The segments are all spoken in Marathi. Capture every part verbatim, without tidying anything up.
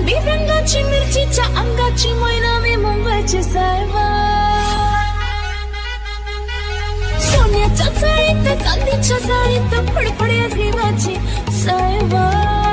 मी रंगाची मिरचीच्या अंगाची मैना मी मुंबईची सायबा सोन्याच्या जाळीत चांदीच्या जाळीत फडफड्या जीवाची सायबा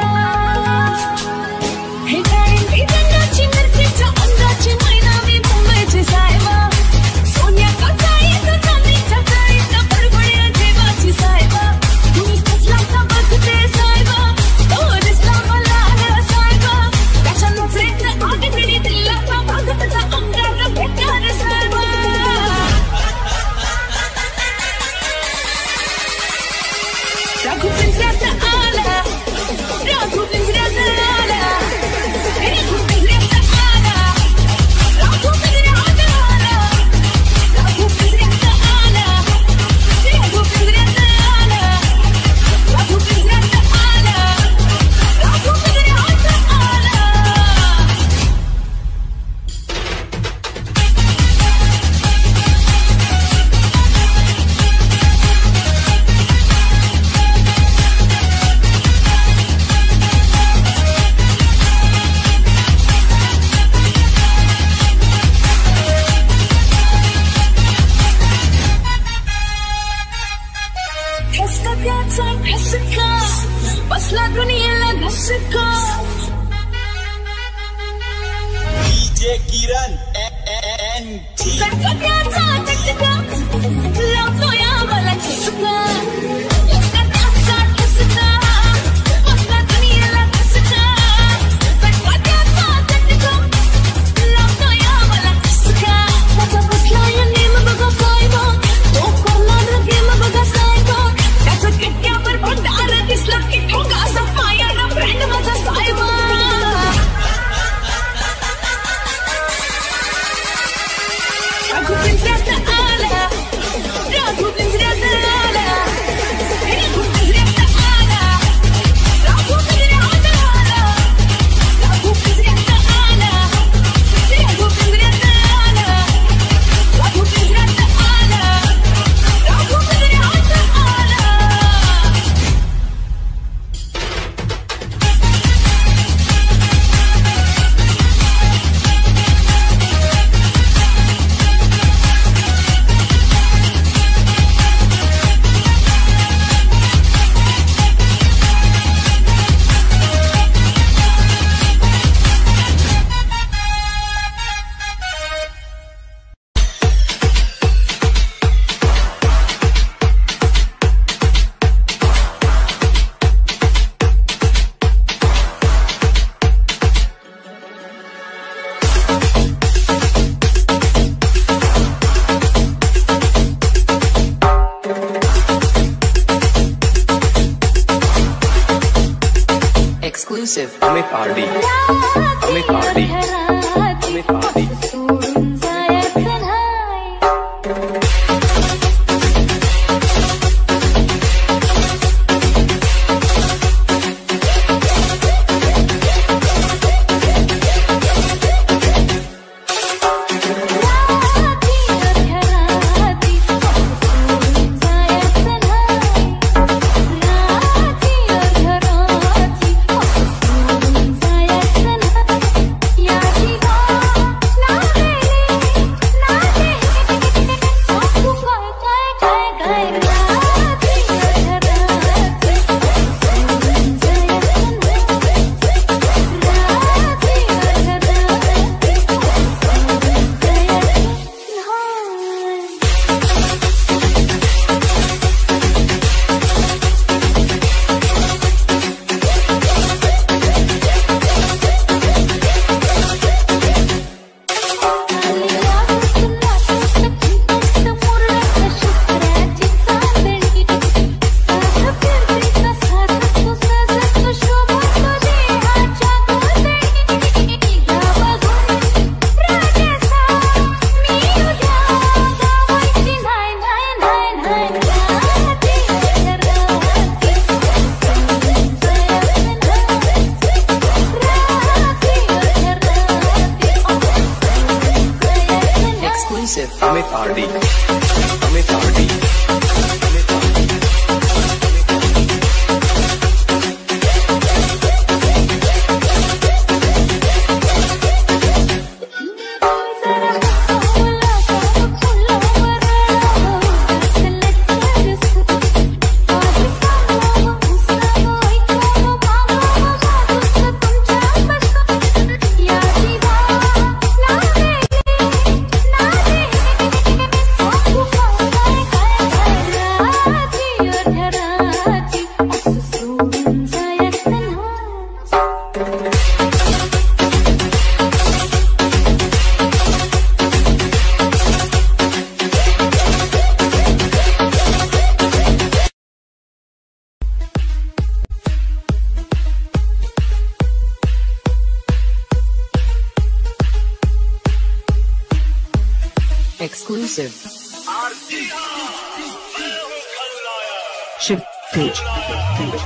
हे गाणी मी रंगाची मिरचीच्या अंगाची मैना मी मुंबईची सायबा सोन्याच्या जाळीत चांदीच्या जाळीत फडफड्या जीवाची सायबा तुम्ही कसला का बघते सायबा तो दिसला मला सायबा त्याच्या नजरेत आग दिली दिलाचा भाग त्याचा अंगात भेटणार सायबा राघू पिंजऱ्यात आला राघू पिंजऱ्यात आला राघू पिंजऱ्यात आला राघू पिंजऱ्यात आला राघू पिंजऱ्यात आला राघू पिंजऱ्यात आला राघू पिंजऱ्यात आला राघू पिंजऱ्यात आला ठसका त्याचा ठसका बसला दुनियेला धसका डीजे किरण एन टी झटका त्याचा झटका लावतो या मला ठसका ठसका त्याचा ठसका बसला दुनियेला धसका झटका त्याचा झटका लावतो या मला ठसका त्याचा बसला या नेम बघा सायबा तो करणार गेम बघा सायबा त्याचा किट्ट्यावर भंडार दिसला की ठोका असा फायर फ्रेंड माझा सायबा राघू पिंजऱ्यात आला राघू पिंजऱ्यात आला राघू पिंजऱ्यात आला राघू पिंजऱ्यात आला राघू पिंजऱ्यात आला राघू पिंजऱ्यात आला राघू पिंजऱ्यात आला राघू पिंजऱ्यात आला Exclusive Amit Party Amit Party Amit Party Amit Party Amit Party Amit Party Exclusive. Shiv page. Page.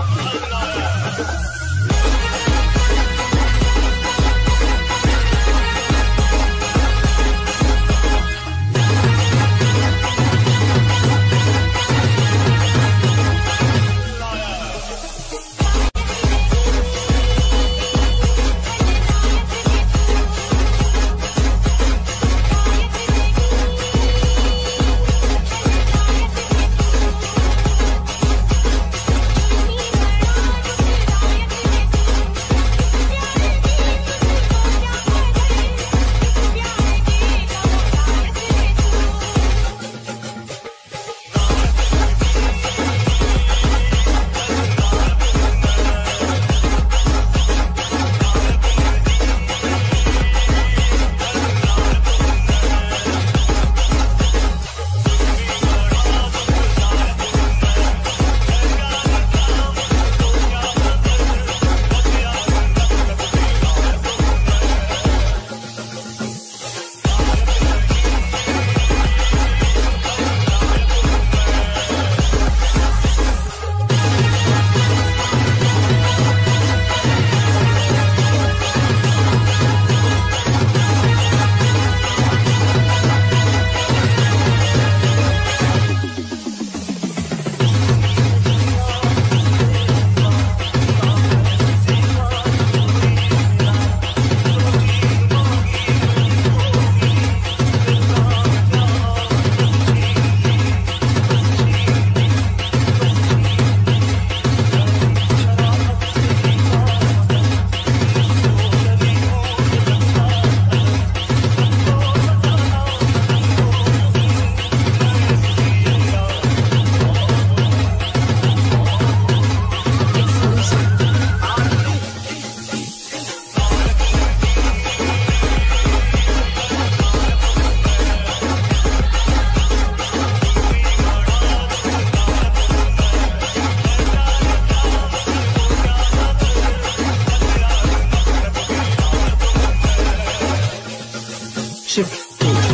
Shiv page.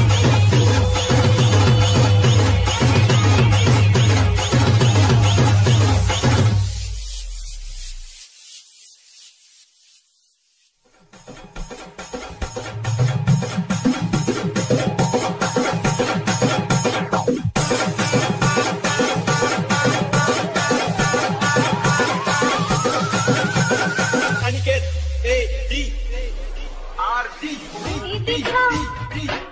Aniket, A, D, R, D, D, D, D.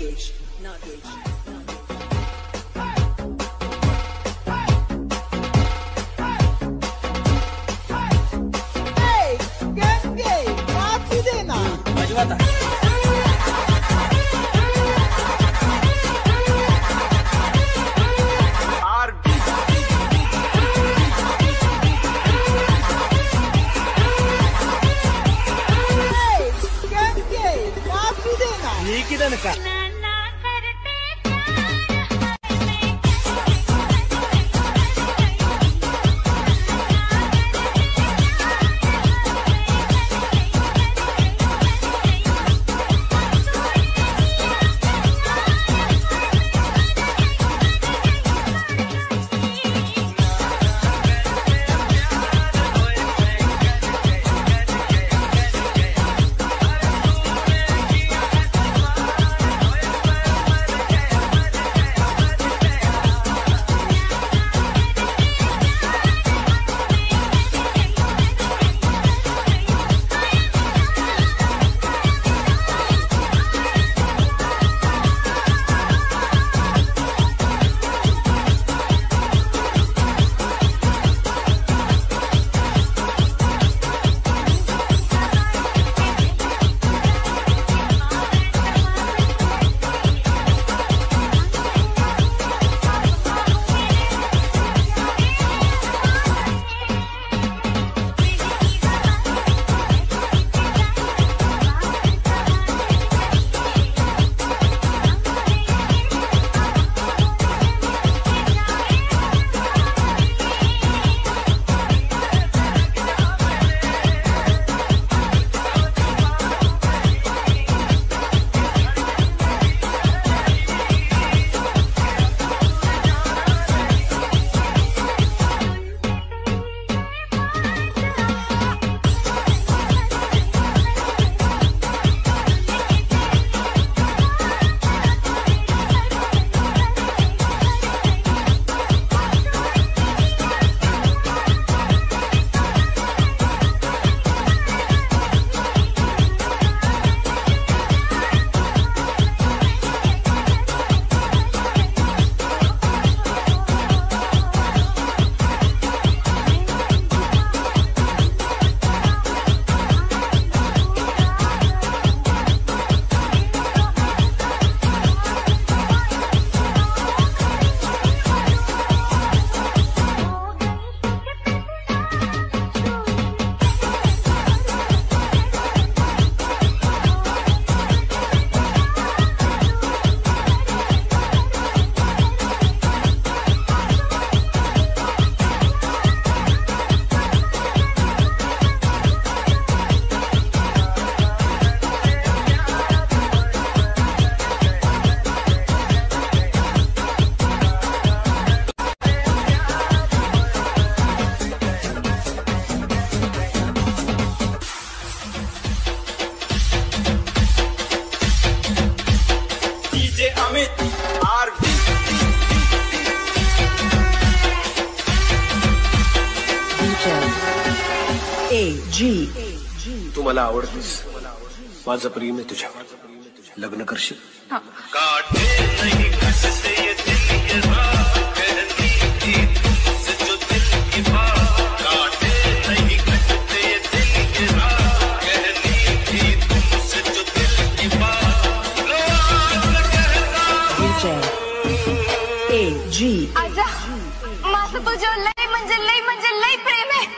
Nagesh, Nagesh, Hey, Genge, Mati dena. बजवाता Hey, Genge, Mati dena. నీకిదనక तू मला आवडतेस, माझं प्रेम आहे तुझ्यावर. लग्न करशील? काटे नहीं कसते ये दिल ये बात कहती थी तुमसे जो दिल की बात. काटे नहीं कसते ये दिल ये बात कहती थी तुमसे जो दिल की बात. रोज कहता A G. आजा माझं तुझ्यावर लय म्हणजे लय म्हणजे लय प्रेम आहे.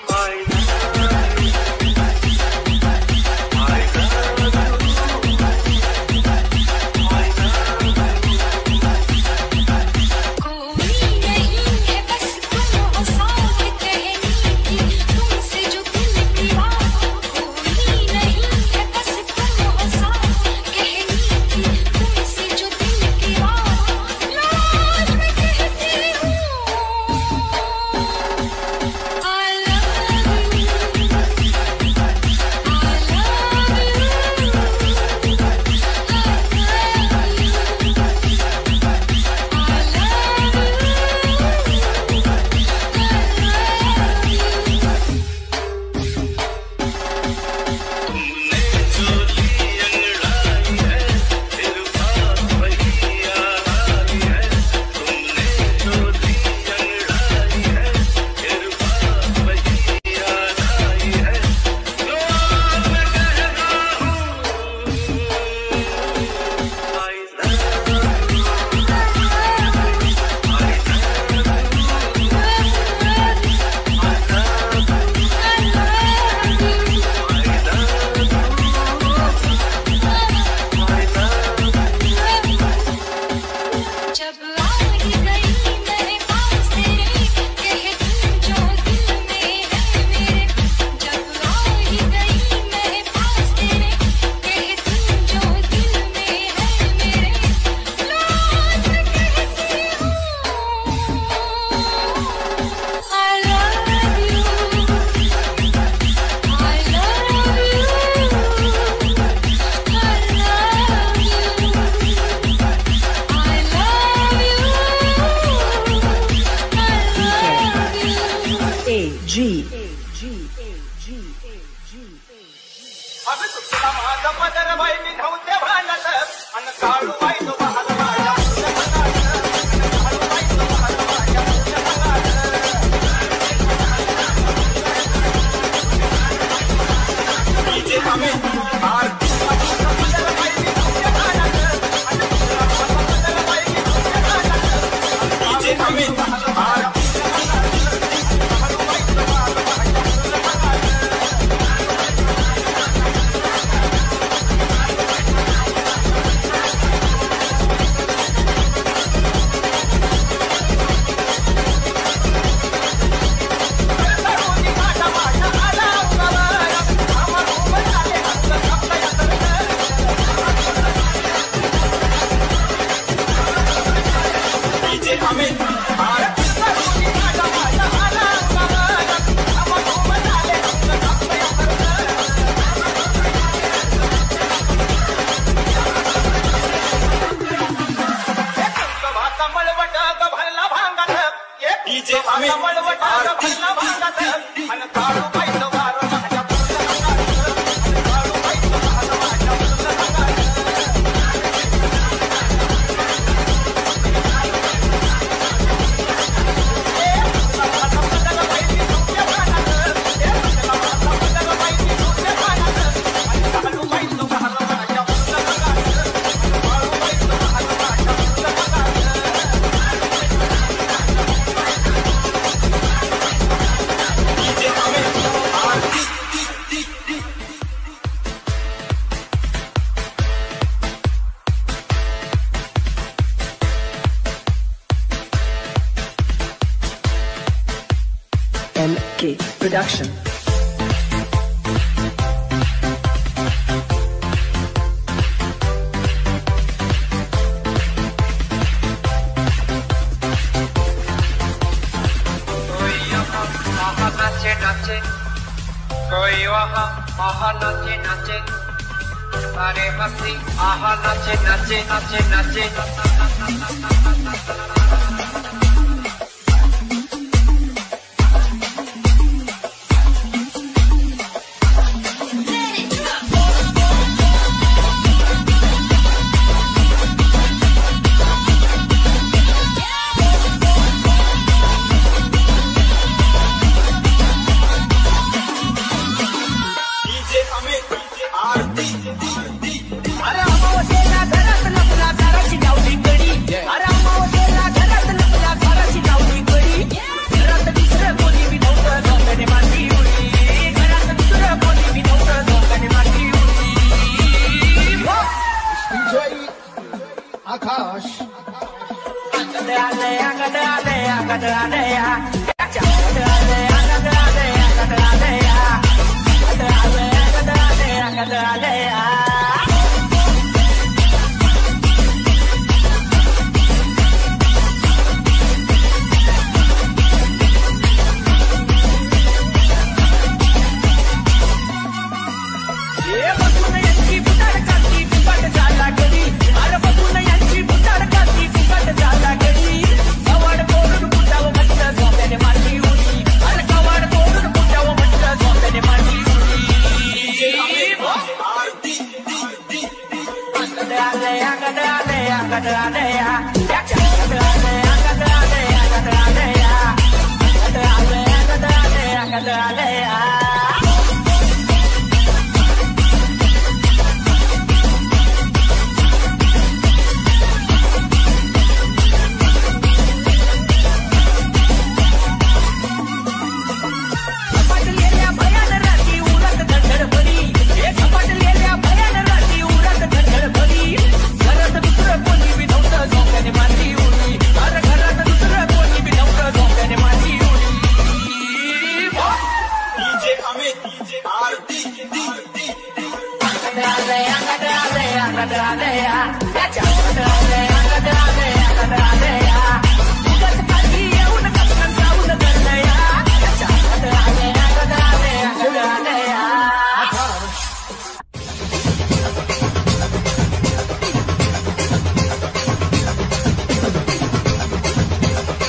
अगं तुला माझा पदर बाई मी नव्हते भांडत अन काळू बाई तो भाला माझ्या डीजे हमें आर पदर बाई मी नव्हते भांडत अन पदर बाई मी नव्हते भांडत डीजे हमें आर डीजे हमें आरती अन काळू बाई तो भाला माझ्या काळू बाई तो भाला माझ्या M K Production. कोई यहाँ वहाँ नाचे नाचे कोई वहाँ वहाँ नाचे नाचे सारे हंसी आहा नाचे नाचे नाचे नाचे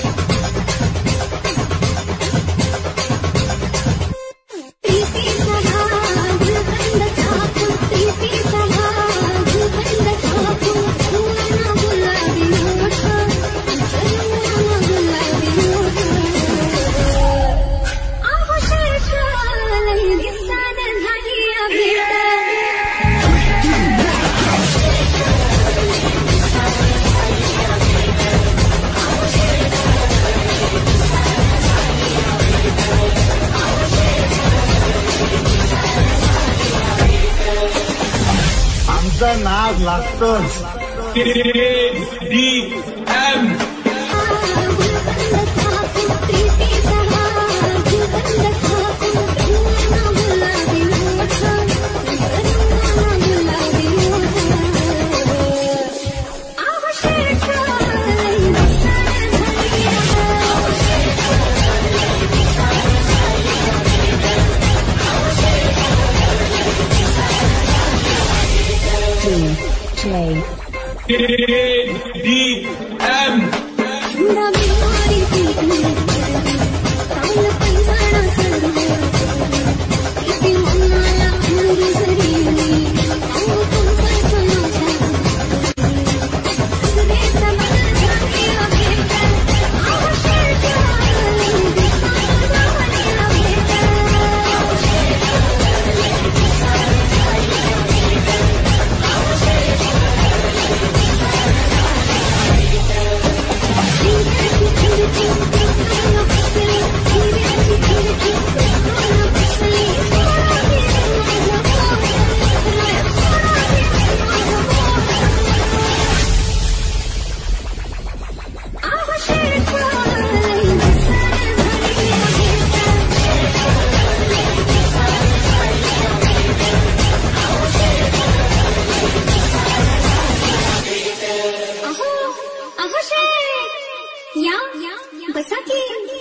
Peace, peace, तुझं नाद लागतोच. डी एम डी एम बसा की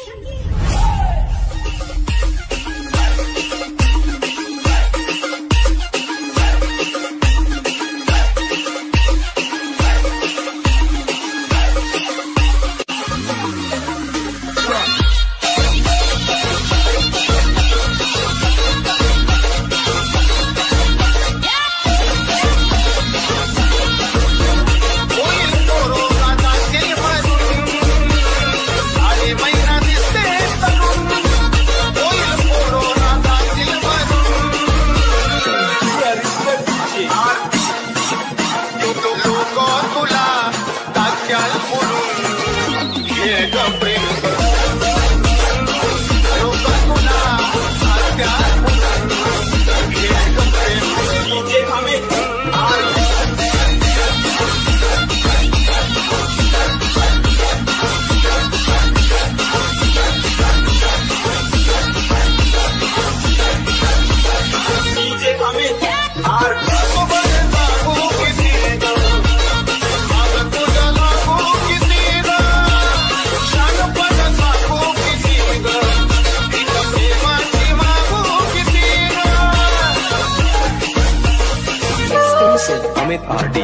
Amit RD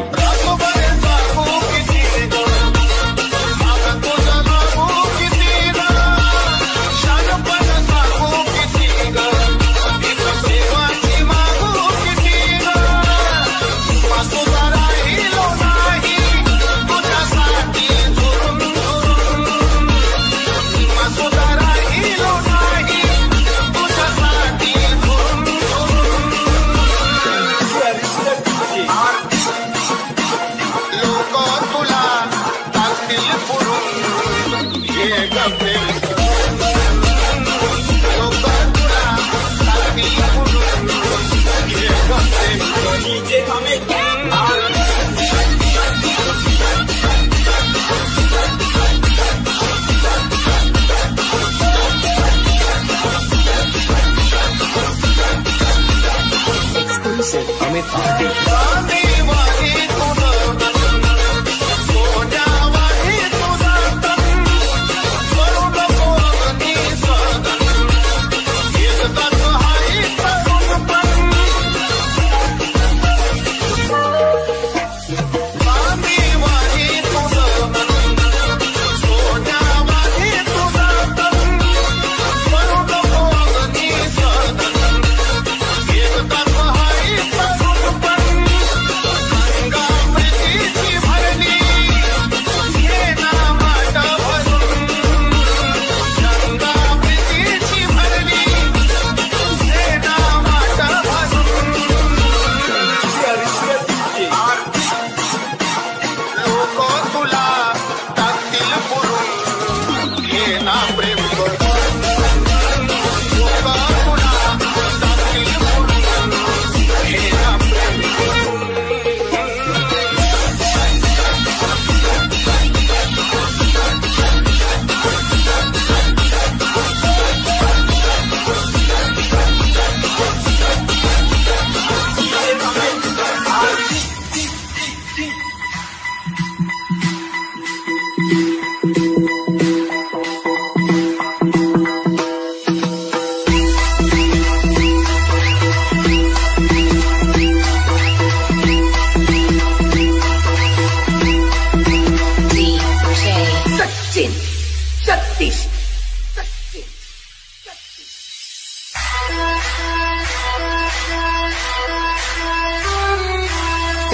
Amit RD Bye.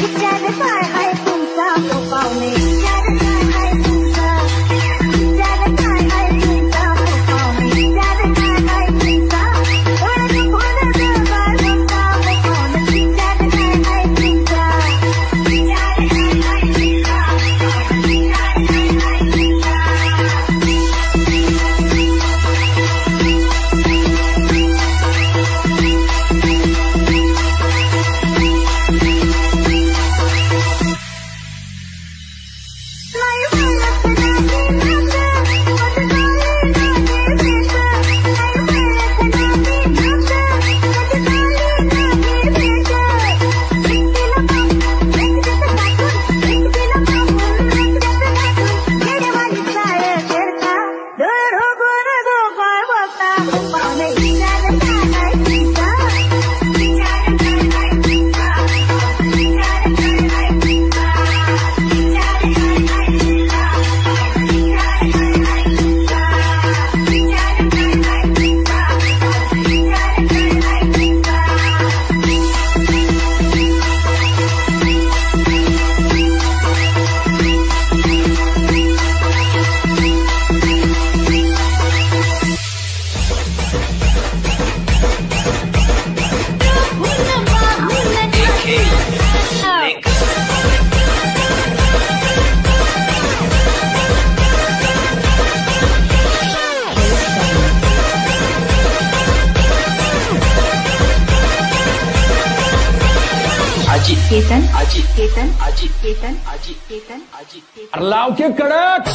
Ketan आजी केतन आजी केतन आजी केतन आजी केतन लाव के कडक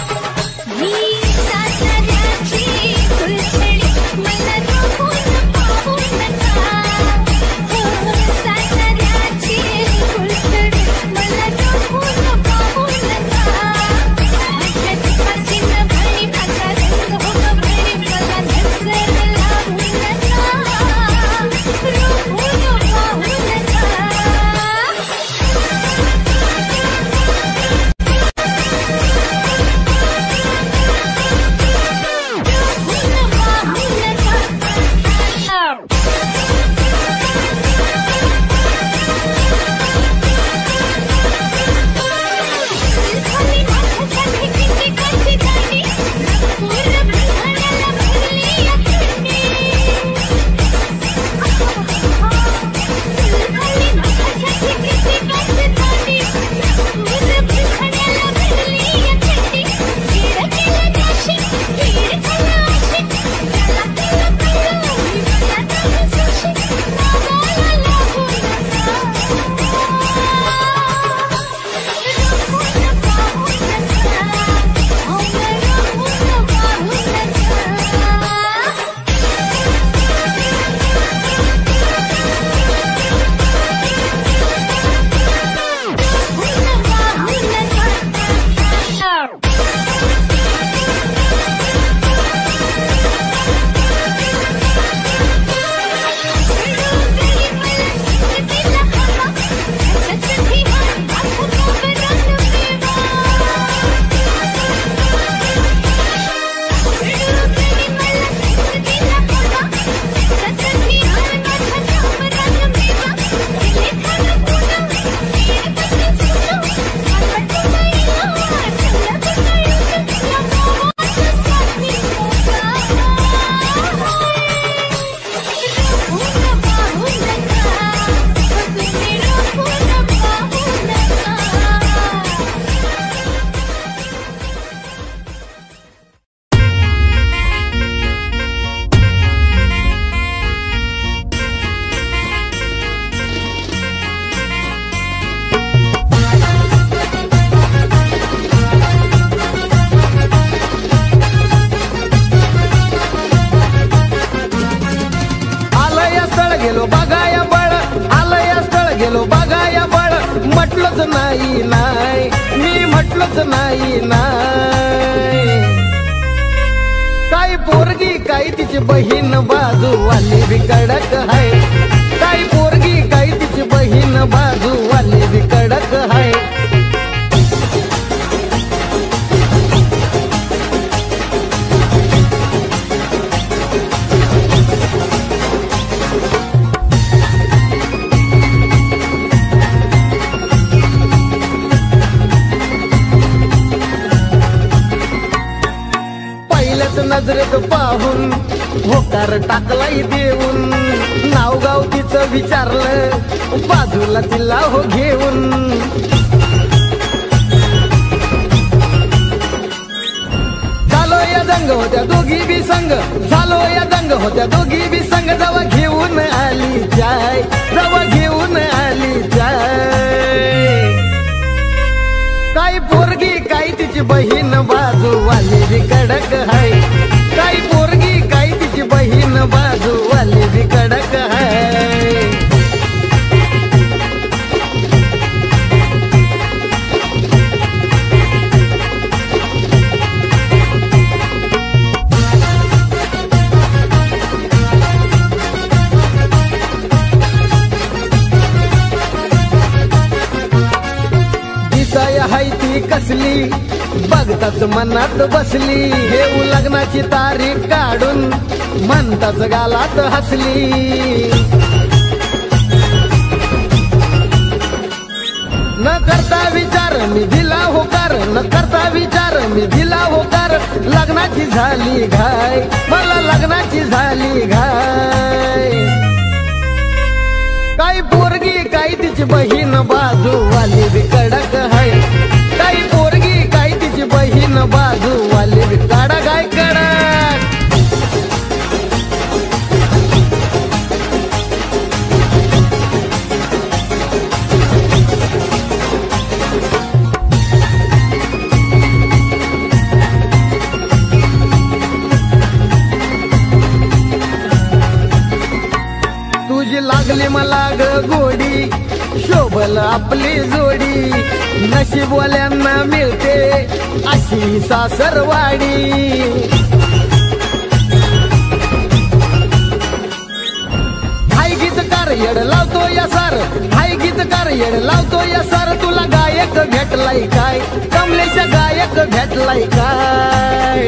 मी सासऱ्याची कुलछडी मला रोखून पाहू नका हो सासऱ्याची कुलछडी मला रोखून पाहू नका माझ्या दुपारची न भरणी माझा रंग हो भरणी मला नजर लावू नका रोखून पाहू नका गेलो बघाया बळ आलया स्थळ गेलो बघाया बळ म्हटलंच नाही नाही मी म्हटलंच नाही नाही काही पोरगी काही तिची बहीण बाजूवाली बी कडक आहे काही पोरगी काही तिची बहीण बाजूवाली बी कडक आहे नजरेत पाहून होकार टाकलाई देऊन नाव गाव तिचं विचारलं बाजूला तिला हो घेऊन झालो या दंग होत्या दोघी बी संग झालो या दंग होत्या दोघी बी संग जवा घेऊन आली जाय जवा घेऊन आली जाय काही पोरगी काही तिची बहीण बाजू वाली बी कडक हाय काही पोरगी काही तिची बहीण बाजू वाली बी कडक हाय हाय ती कसली बघताच मनात बसली घेऊ लग्नाची तारीख काढून म्हणताच गालात हसली न करता विचार मी दिला होकार न करता विचार मी दिला होकार लग्नाची झाली घाय मला लग्नाची झाली घाय काही पोरगी काही तिची बहीण बाजू वाली बी कडक हाय काही पोरगी काही तिची बहीण बाजू वाली बी कडक हाय कडक तुझी लागली मला ग गोडी शोभल आपली जोडी नशीबवाल्यांना मिळते अशी सासरवाडी हाय गीतकार येड लावतो या सार हाय गीतकार येड लावतो या सार तुला गायक भेटलाय काय कमलेश गायक भेटलाय काय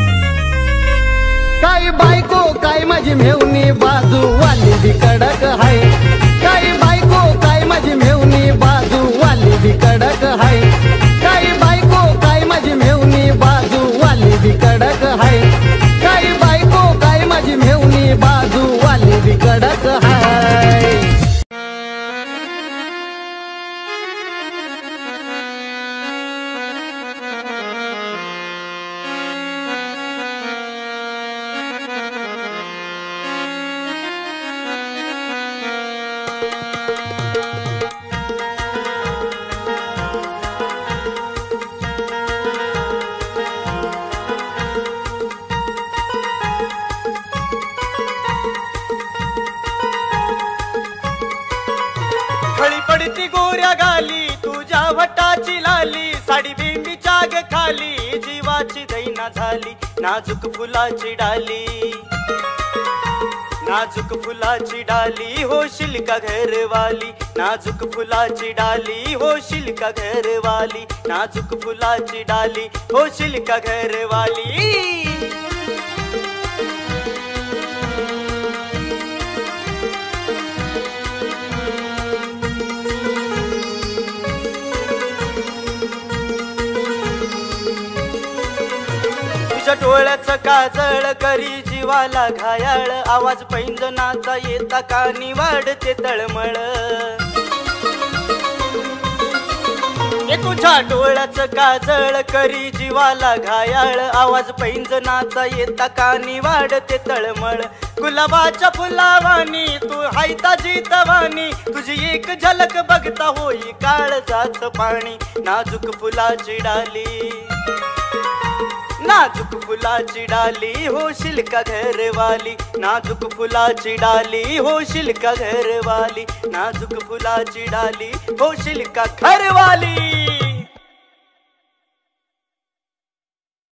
काही बायको काय माझी मेवणी बाजू वाली बी कडक हाय काही बायको काय माझी मेवणी बाजू वाली बी कडक हाय काही बायको काय माझी मेवणी बाजू वाली बी कडक हाय काही बायको काय माझी मेवणी बाजू वाली बी कडक हाय खळी पडती गोऱ्या गाली तुझ्या वटाची लाली साडी बिंबीच्या ग खाली जीवाची दैना झाली नाजूक फुलाची डाली नाजूक फुलाची डाली होशील का घरवाली नाजूक फुलाची डाली होशील का घरवाली नाजूक फुलाची डाली होशील का घरवाली डोळ्याचं काजळ करी जीवाला घायाळ आवाज पैंजनाचा येता कानी वाढते तळमळ तुझ्या डोळ्याचं काजळ करी जीवाला घायाळ आवाज पैंजनाचा येता कानी वाढते तळमळ गुलाबाच्या फुलावानी तू हायता जीतवानी तुझी एक झलक बघता होई काळजाचं पाणी नाजूक फुलाची डाली नाजूक फुलाची डाली होशील का घरवाली नाजूक फुलाची डाली होशील का घरवाली नाजूक फुलाची डाली होशील का घरवाली